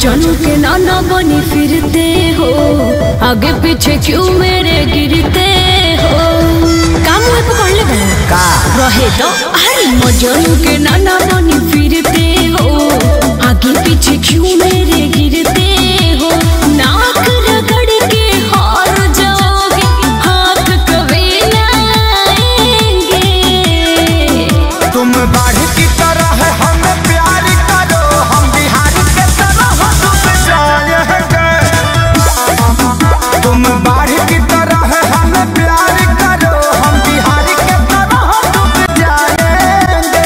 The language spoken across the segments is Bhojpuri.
मजनू के नाना बनी फिरते हो, आगे पीछे क्यों मेरे गिरते हो। काम हुए पकड़ ले का रहे तो। अरे मजनू के नाना बनी फिरते हो, आगे पीछे क्यों मेरे गिरते हो। नाक रगड़ के हार जाओगे, हाथ कभी लाएंगे। तुम बाढ़ की तरह हमें प्यार करो, हम बिहार के तरह डूब जाएंगे। तुम बाढ़ की तरह हमें प्यार करो, हम बिहार के तरह डूब जाएंगे।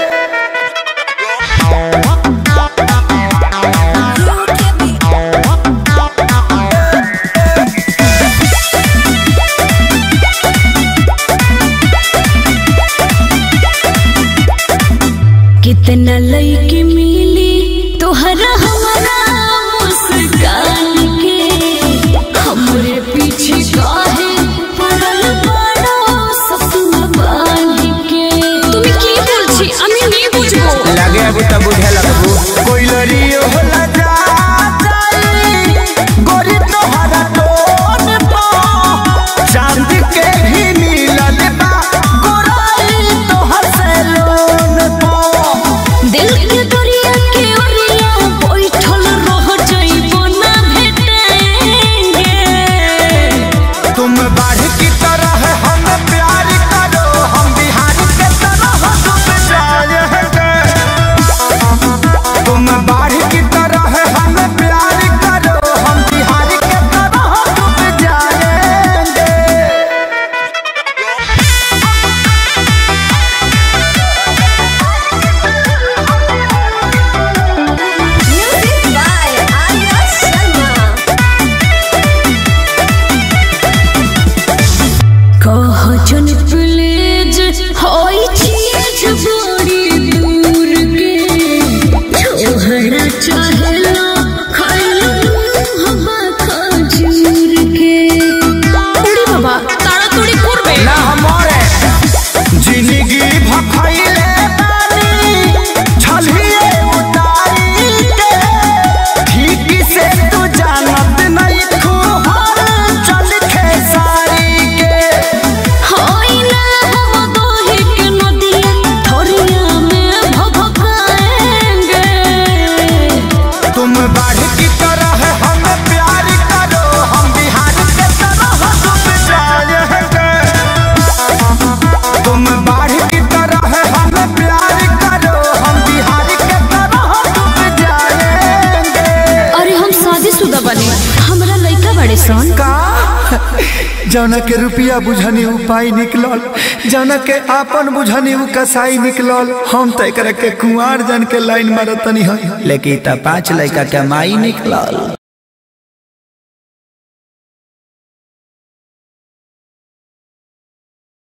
कितना लईकी मिली तोहरा हमारा मुस्कान के, हमरे पीछे काहे पड़ल बड़ो सपना बांध के। তুমি কি বলছি আমি নি বুঝবো लगे अब तब बुझे लगबू कोई लड़ियो होला जा जाई गोरी तोहरा टोन पा चांद के ही मिलल बा गोराई तोहर से लोन पा। दिल के दरिया के ओरिया बैठल रह जाइबो ना भेटेंगे। तुम बाढ़ की तरह हमें प्यार करो, हम बिहार के तरह डूब जाएंगे। तुम बाढ़ की तरह हमें प्यार करो, हम बिहार के तरह डूब जाएंगे। Music by Arya Sharma. कह जन प्लीज होई चीज बड़ी दूर के, छोहरा चाहेला खाइल हवा खजूर के। उड़ी बाबा ताड़ातोड़ी करबे ना हमारे जिंदगी भखैले बानी छलिए उतारी के, ठीक से तू जानत नहीं खुहर चल खेसारी के। होई ना हम दोही के नदिया थोरिया में भभकाएंगे। तुम बाढ़ की तरह हमें प्यार करो, हम बिहार के तरह डूब जाएंगे। तुम बाढ़ की तरह हमें प्यार करो, हम बिहार के तरह डूब जाएंगे। अरे हम शादीशुदा बने, हमरा लइका बड़े सन। का जौना के रुपया बुझनी उपाय निकलल, जौना के आपन बुझनी उ कसाई निकलल। हम तो एकरा के कुंवार जन के लाइन मारतनी है, लेकिन 5 लड़का के माई निकलल।